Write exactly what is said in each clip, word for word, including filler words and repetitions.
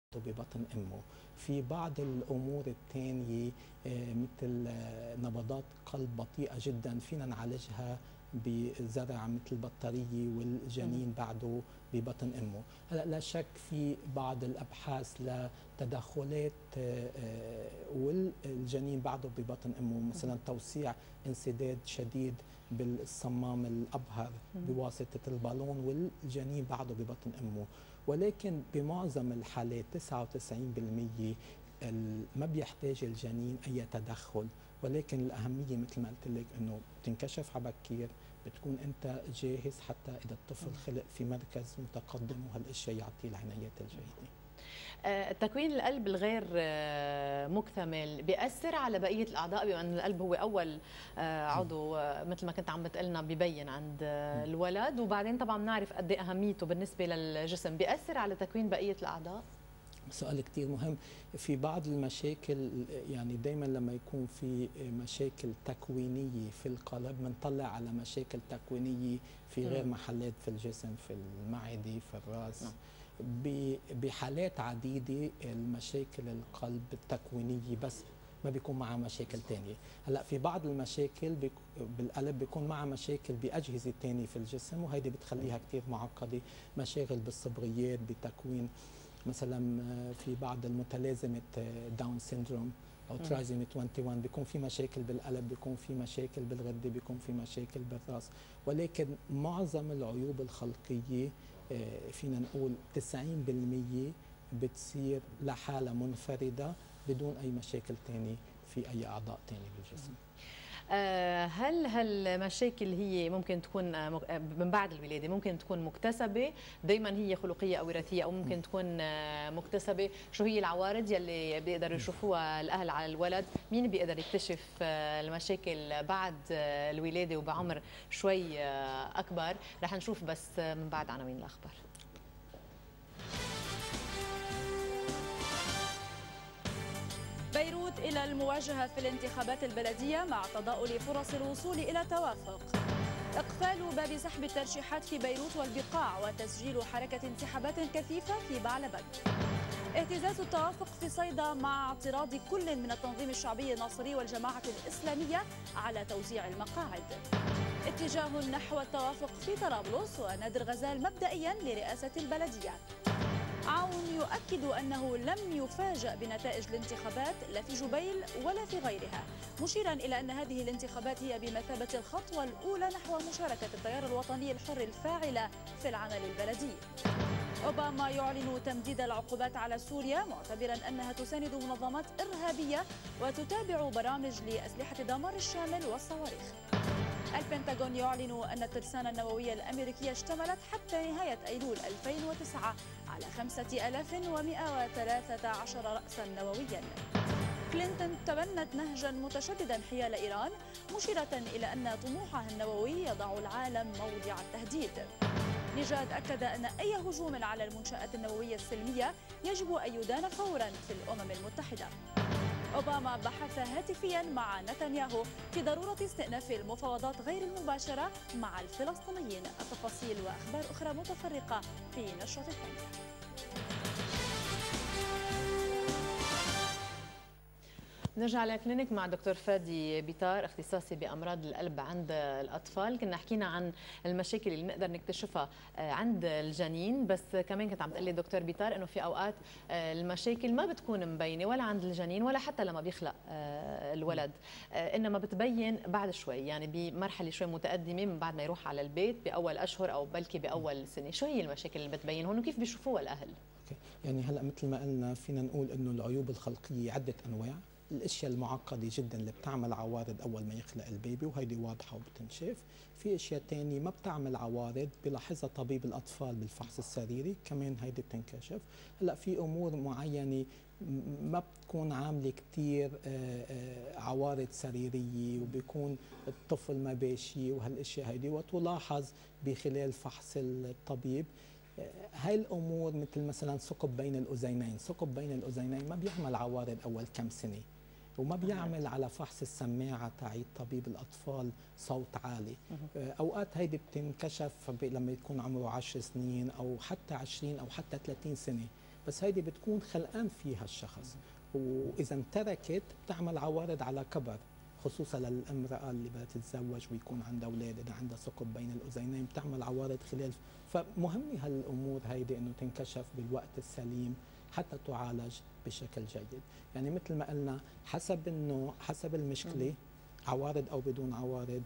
ببطن امه. في بعض الامور الثانيه مثل نبضات قلب بطيئه جدا فينا نعالجها بزرع مثل البطاريه والجنين بعده ببطن امه. هلا لا شك في بعض الابحاث لتدخلات والجنين بعده ببطن امه، مثلا توسيع انسداد شديد بالصمام الابهر بواسطه البالون والجنين بعده ببطن امه. ولكن بمعظم الحالات تسعة وتسعين بالمئة ما بيحتاج الجنين اي تدخل، ولكن الاهميه مثل ما قلت لك انه بتنكشف على بكير، بتكون انت جاهز حتى اذا الطفل خلق في مركز متقدم وهالاشياء يعطيه العنايات الجيده. تكوين القلب الغير مكتمل بيأثر على بقية الأعضاء، بما أن القلب هو أول عضو مثل ما كنت عم بتقلنا ببين عند الولد، وبعدين طبعا بنعرف قد ايه أهميته بالنسبة للجسم، بيأثر على تكوين بقية الأعضاء؟ سؤال كتير مهم. في بعض المشاكل يعني دايما لما يكون في مشاكل تكوينية في القلب بنطلع على مشاكل تكوينية في غير محلات في الجسم، في المعدة، في الرأس. م. بحالات عديدة المشاكل القلب التكوينية بس ما بيكون معها مشاكل تانية. هلا في بعض المشاكل بالقلب بيكون معها مشاكل بأجهزة تانية في الجسم، وهيدي بتخليها كتير معقدة. مشاغل بالصبغيات بتكوين مثلا في بعض المتلازمة داون سيندروم او ترايزومي واحد وعشرين بيكون في مشاكل بالقلب، بيكون في مشاكل بالغده، بيكون في مشاكل بالراس. ولكن معظم العيوب الخلقيه فينا نقول تسعين بالمئة بتصير لحالها منفرده بدون اي مشاكل ثانيه في اي اعضاء ثانيه بالجسم. هل هالمشاكل هي ممكن تكون من بعد الولادة، ممكن تكون مكتسبة دايما هي خلقية أو وراثية، أو ممكن تكون مكتسبة؟ شو هي العوارض يلي بيقدروا يشوفوها الأهل على الولد؟ مين بيقدر يكتشف المشاكل بعد الولادة وبعمر شوي أكبر؟ رح نشوف بس من بعد عناوين الأخبار. بيروت إلى المواجهة في الانتخابات البلدية مع تضاؤل فرص الوصول إلى توافق. إقفال باب سحب الترشيحات في بيروت والبقاع وتسجيل حركة انسحابات كثيفة في بعلبك. اهتزاز التوافق في صيدا مع اعتراض كل من التنظيم الشعبي الناصري والجماعة الإسلامية على توزيع المقاعد. اتجاه نحو التوافق في طرابلس ونادر غزال مبدئيا لرئاسة البلدية. عون يؤكد أنه لم يفاجأ بنتائج الانتخابات لا في جبيل ولا في غيرها، مشيرا إلى أن هذه الانتخابات هي بمثابة الخطوة الأولى نحو مشاركة التيار الوطني الحر الفاعل في العمل البلدي. أوباما يعلن تمديد العقوبات على سوريا معتبرا أنها تساند منظمات إرهابية وتتابع برامج لأسلحة دمار الشامل والصواريخ. البنتاغون يعلن أن الترسانة النووية الأمريكية اشتملت حتى نهاية أيلول ألفين وتسعة على خمسة آلاف ومئة وثلاثة عشر رأسا نوويا. كلينتون تبنت نهجا متشددا حيال إيران، مشيرة إلى أن طموحها النووي يضع العالم موضع التهديد. نجاد أكد أن أي هجوم على المنشآت النووية السلمية يجب أن يدان فورا في الأمم المتحدة. أوباما بحث هاتفيا مع نتنياهو في ضرورة استئناف المفاوضات غير المباشرة مع الفلسطينيين. التفاصيل وأخبار أخرى متفرقة في نشرة الثانية. نرجع لكلينيك مع دكتور فادي بيطار، اختصاصي بامراض القلب عند الاطفال. كنا حكينا عن المشاكل اللي بنقدر نكتشفها عند الجنين، بس كمان كنت عم تقلي دكتور بيطار انه في اوقات المشاكل ما بتكون مبينه ولا عند الجنين ولا حتى لما بيخلق الولد، انما بتبين بعد شوي، يعني بمرحله شوي متقدمه من بعد ما يروح على البيت باول اشهر او بلكي باول سنه. شو هي المشاكل اللي بتبين هون وكيف بيشوفوها الاهل؟ يعني هلا مثل ما قلنا فينا نقول انه العيوب الخلقيه عده انواع. الاشياء المعقده جدا اللي بتعمل عوارض اول ما يخلق البيبي وهيدي واضحه وبتنشاف. في اشياء ثانيه ما بتعمل عوارض بلاحظها طبيب الاطفال بالفحص السريري، كمان هيدي بتنكشف. هلا في امور معينه ما بتكون عامله كثير عوارض سريريه وبيكون الطفل ما باشي وهالاشياء هيدي وتلاحظ بخلال فحص الطبيب. هاي الامور مثل مثلا ثقب بين الاذينين، ثقب بين الاذينين ما بيعمل عوارض اول كم سنه، وما بيعمل على فحص السماعه تاعي طبيب الاطفال صوت عالي. اوقات هيدي بتنكشف لما يكون عمره عشر سنين او حتى عشرين او حتى ثلاثين سنه، بس هيدي بتكون خلقان فيها الشخص، واذا امتركت بتعمل عوارض على كبر، خصوصا للامراه اللي بدها تتزوج ويكون عندها اولاد، اذا عندها ثقب بين الاذينين بتعمل عوارض خلال. فمهمه هالامور هيدي انه تنكشف بالوقت السليم حتى تعالج بشكل جيد. يعني مثل ما قلنا حسب النوع حسب المشكله، عوارض او بدون عوارض،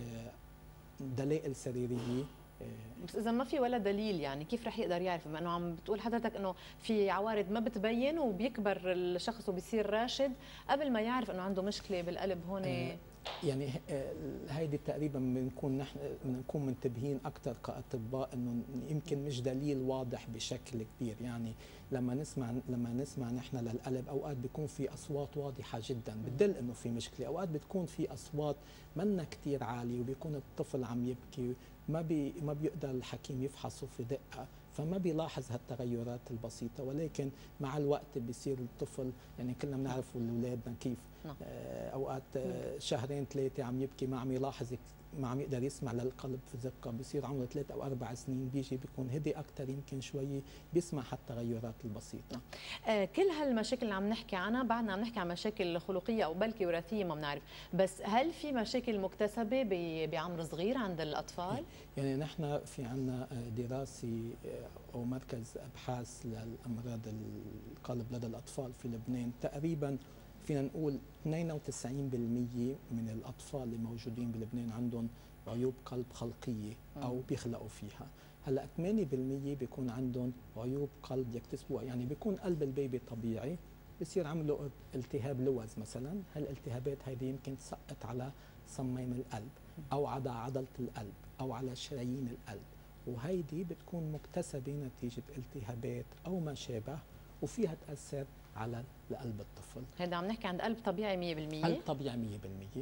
دلائل سريريه. بس اذا ما في ولا دليل يعني كيف رح يقدر يعرف؟ بما انه عم بتقول حضرتك انه في عوارض ما بتبين وبيكبر الشخص وبيصير راشد قبل ما يعرف انه عنده مشكله بالقلب هون. يعني هيدي تقريبا بنكون نحن بنكون منتبهين اكثر كاطباء انه يمكن مش دليل واضح بشكل كبير. يعني لما نسمع لما نسمع نحن للقلب اوقات بيكون في اصوات واضحه جدا بتدل انه في مشكله، اوقات بتكون في اصوات منا كثير عاليه وبيكون الطفل عم يبكي، ما بي ما بيقدر الحكيم يفحصه في دقه، فما بيلاحظ هالتغيرات البسيطه، ولكن مع الوقت بيصير الطفل، يعني كلنا بنعرف اولادنا كيف اوقات شهرين ثلاثه عم يبكي ما عم يلاحظ، ما عم يقدر يسمع للقلب في زقه، بيصير عمره ثلاث او اربع سنين بيجي بيكون هدي اكثر يمكن شوي بيسمع هالتغيرات البسيطه. آه كل هالمشاكل اللي عم نحكي عنها بعدنا عم نحكي عن مشاكل خلقيه او بلكي وراثيه ما بنعرف، بس هل في مشاكل مكتسبه بعمر صغير عند الاطفال؟ يعني نحن في عندنا دراسه او مركز ابحاث للامراض القلب لدى الاطفال في لبنان، تقريبا فينا نقول اثنين وتسعين بالمئة من الاطفال اللي موجودين بلبنان عندهم عيوب قلب خلقيه او بيخلقوا فيها. هلا ثمانية بالمئة بيكون عندهم عيوب قلب يكتسبوها، يعني بيكون قلب البيبي طبيعي بصير عمله التهاب لوز مثلا، هالالتهابات هيدي يمكن تسقط على صميم القلب او على عضله القلب او على شرايين القلب، وهيدي بتكون مكتسبه نتيجه التهابات او ما شابه، وفيها تاثر على لقلب الطفل. هذا عم نحكي عن قلب طبيعي مية بالمية؟ قلب طبيعي مية بالمية.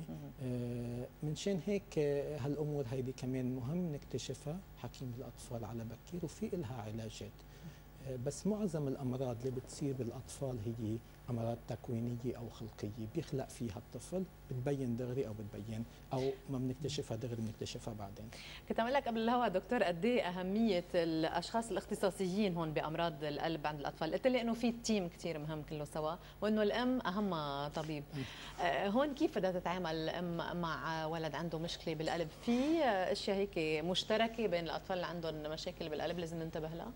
آه منشان هيك آه هالامور هيدي كمان مهم نكتشفها حكيم الاطفال على بكير، وفي إلها علاجات. آه بس معظم الامراض اللي بتصير بالاطفال هي امراض تكوينيه او خلقيه، بيخلق فيها الطفل، بتبين دغري او بتبين او ما بنكتشفها دغري بنكتشفها بعدين. كنت عم لك قبل الهوا دكتور قد ايه اهميه الاشخاص الاختصاصيين هون بامراض القلب عند الاطفال، قلت لي انه في تيم كثير مهم كله سوا، وانه الام اهم طبيب. آه هون كيف بدها تتعامل الام مع ولد عنده مشكله بالقلب؟ في اشياء هيك مشتركه بين الاطفال اللي عندهم مشاكل بالقلب لازم ننتبه لها؟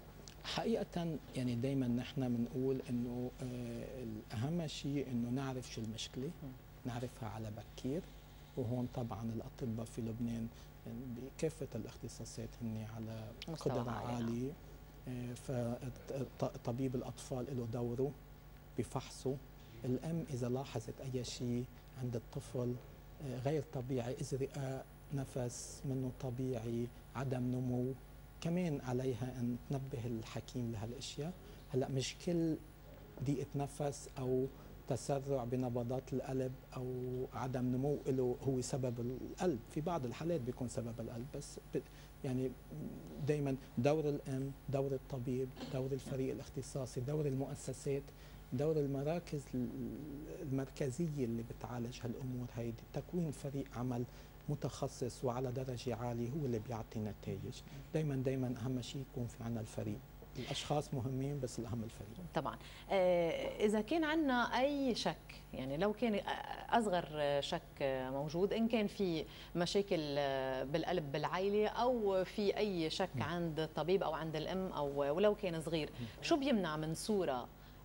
حقيقة يعني دايما نحن بنقول انه اهم شيء انه نعرف شو المشكلة، نعرفها على بكير، وهون طبعا الاطباء في لبنان بكافة الاختصاصات هن على قدرة عالية، فطبيب الاطفال له دوره بفحصه. الام اذا لاحظت اي شيء عند الطفل غير طبيعي، ازرقاء، نفس منه طبيعي، عدم نمو، كمان عليها ان تنبه الحكيم لهالاشياء. هلا مش كل ضيقه نفس او تسرع بنبضات القلب او عدم نمو له هو سبب القلب، في بعض الحالات بيكون سبب القلب، بس يعني دائما دور الام، دور الطبيب، دور الفريق الاختصاصي، دور المؤسسات، دور المراكز المركزيه اللي بتعالج هالامور هيدي، تكوين فريق عمل متخصص وعلى درجه عاليه هو اللي بيعطي نتائج. دائما دائما اهم شيء يكون في عندنا الفريق، الاشخاص مهمين بس الاهم الفريق. طبعا اذا كان عندنا اي شك، يعني لو كان اصغر شك موجود، ان كان في مشاكل بالقلب بالعائله او في اي شك عند الطبيب او عند الام او ولو كان صغير، شو بيمنع من صوره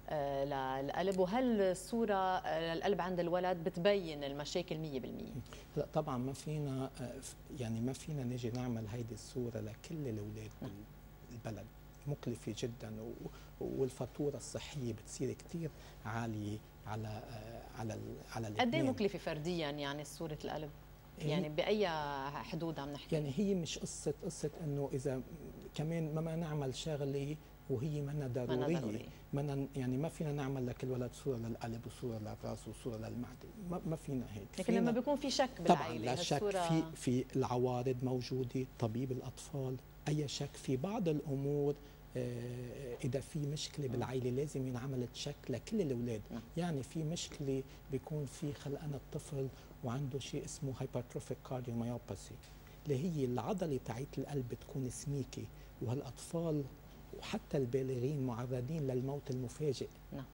للقلب؟ وهل الصورة للقلب عند الولد بتبين المشاكل مية بالمية؟ لا طبعا ما فينا، يعني ما فينا نجي نعمل هيدي الصورة لكل الأولاد بالبلد، مكلفة جدا والفاتورة الصحية بتصير كثير عالية على على على قد ايه مكلفة فرديا يعني صورة القلب؟ يعني بأي حدود عم نحكي؟ يعني هي مش قصة قصة انه اذا كمان ما نعمل شغلة وهي منا ضرورية، ضرورية. منا يعني ما فينا نعمل لكل ولد صورة للقلب وصورة للراس وصورة للمعدة، ما, ما فينا هيك. لكن لما بيكون في شك بالعائلة طبعا لا شك في في العوارض موجودة، طبيب الأطفال، أي شك في بعض الأمور. آه إذا في مشكلة بالعائلة لازم ينعمل تشك لكل الأولاد، يعني في مشكلة بيكون في خلقان الطفل وعنده شيء اسمه هايبرتروفيك كارديوميوباثي، اللي هي العضلة تاعت القلب بتكون سميكة، وهالأطفال حتى البالغين معرضين للموت المفاجئ نعم.